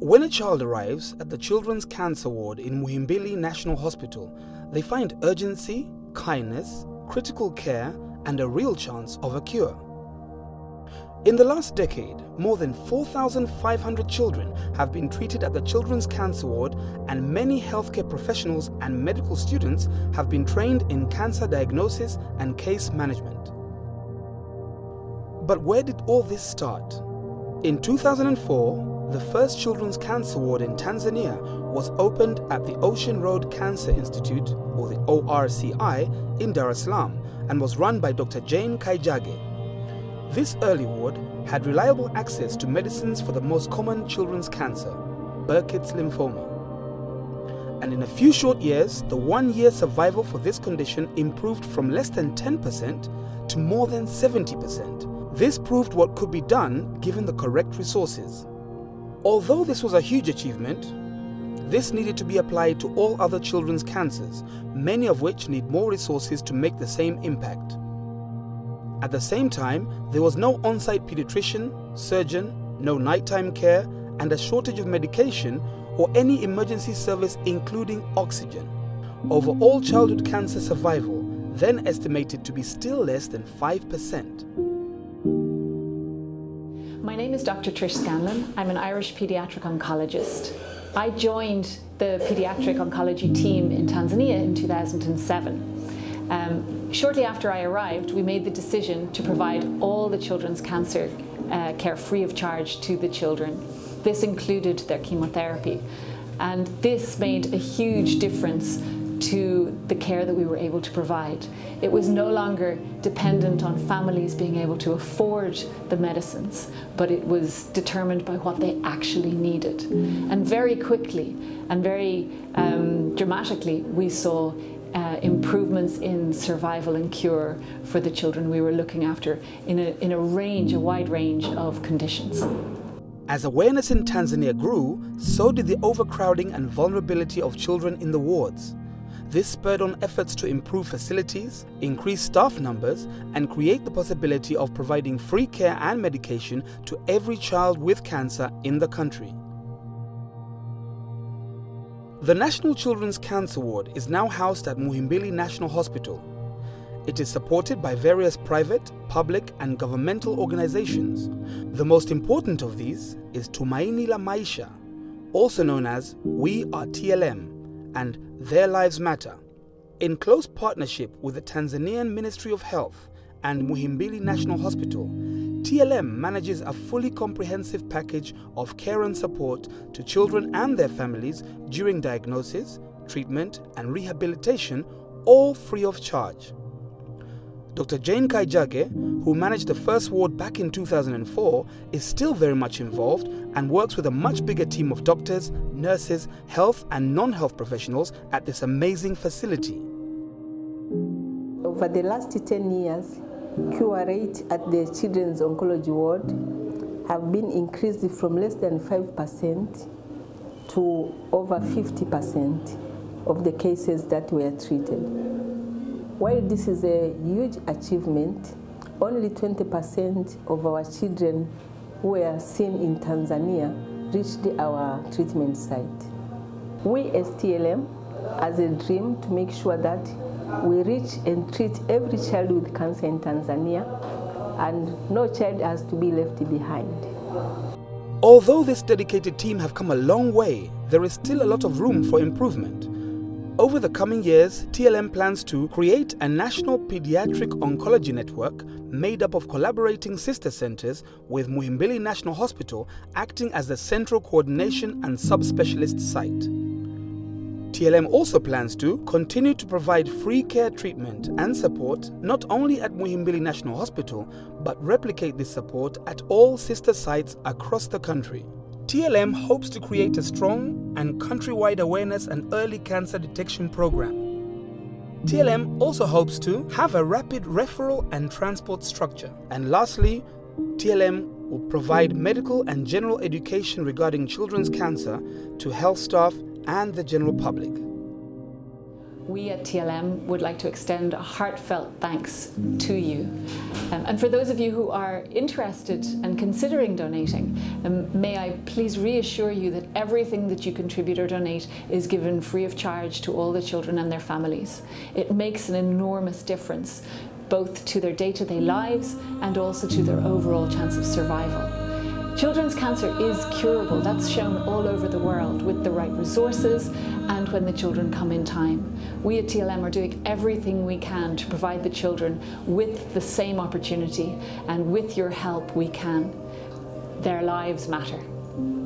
When a child arrives at the Children's Cancer Ward in Muhimbili National Hospital, they find urgency, kindness, critical care, and a real chance of a cure. In the last decade, more than 4,500 children have been treated at the Children's Cancer Ward, and many healthcare professionals and medical students have been trained in cancer diagnosis and case management. But where did all this start? In 2004, the first Children's Cancer Ward in Tanzania was opened at the Ocean Road Cancer Institute, or the ORCI, in Dar es Salaam, and was run by Dr. Jane Kaijage. This early ward had reliable access to medicines for the most common children's cancer, Burkitt's lymphoma. And in a few short years, the one-year survival for this condition improved from less than 10% to more than 70%. This proved what could be done given the correct resources. Although this was a huge achievement, this needed to be applied to all other children's cancers, many of which need more resources to make the same impact. At the same time, there was no on-site pediatrician, surgeon, no nighttime care, and a shortage of medication or any emergency service including oxygen. Overall childhood cancer survival then estimated to be still less than 5%. My name is Dr. Trish Scanlon. I'm an Irish paediatric oncologist. I joined the paediatric oncology team in Tanzania in 2007. Shortly after I arrived, we made the decision to provide all the children's cancer care free of charge to the children. This included their chemotherapy, and this made a huge difference to the care that we were able to provide. It was no longer dependent on families being able to afford the medicines, but it was determined by what they actually needed. And very quickly and very dramatically, we saw improvements in survival and cure for the children we were looking after in a wide range of conditions. As awareness in Tanzania grew, so did the overcrowding and vulnerability of children in the wards. This spurred on efforts to improve facilities, increase staff numbers, and create the possibility of providing free care and medication to every child with cancer in the country. The National Children's Cancer Ward is now housed at Muhimbili National Hospital. It is supported by various private, public, and governmental organizations. The most important of these is Tumaini la Maisha, also known as We Are TLM, and Their Lives Matter. In close partnership with the Tanzanian Ministry of Health and Muhimbili National Hospital, TLM manages a fully comprehensive package of care and support to children and their families during diagnosis, treatment, and rehabilitation, all free of charge. Dr. Jane Kaijage, who managed the first ward back in 2004, is still very much involved and works with a much bigger team of doctors, nurses, health and non-health professionals at this amazing facility. Over the last 10 years, cure rate at the Children's Oncology Ward have been increased from less than 5% to over 50% of the cases that were treated. While this is a huge achievement, only 20% of our children who were seen in Tanzania reached our treatment site. We as TLM has a dream to make sure that we reach and treat every child with cancer in Tanzania, and no child has to be left behind. Although this dedicated team have come a long way, there is still a lot of room for improvement. Over the coming years, TLM plans to create a national pediatric oncology network made up of collaborating sister centers, with Muhimbili National Hospital acting as the central coordination and subspecialist site. TLM also plans to continue to provide free care treatment and support not only at Muhimbili National Hospital, but replicate this support at all sister sites across the country. TLM hopes to create a strong and countrywide awareness and early cancer detection program. TLM also hopes to have a rapid referral and transport structure. And lastly, TLM will provide medical and general education regarding children's cancer to health staff and the general public. we at TLM would like to extend a heartfelt thanks to you. And for those of you who are interested and considering donating, may I please reassure you that everything that you contribute or donate is given free of charge to all the children and their families. It makes an enormous difference, both to their day-to-day lives and also to their overall chance of survival. Children's cancer is curable. That's shown all over the world with the right resources and when the children come in time. We at TLM are doing everything we can to provide the children with the same opportunity, and with your help we can. Their lives matter.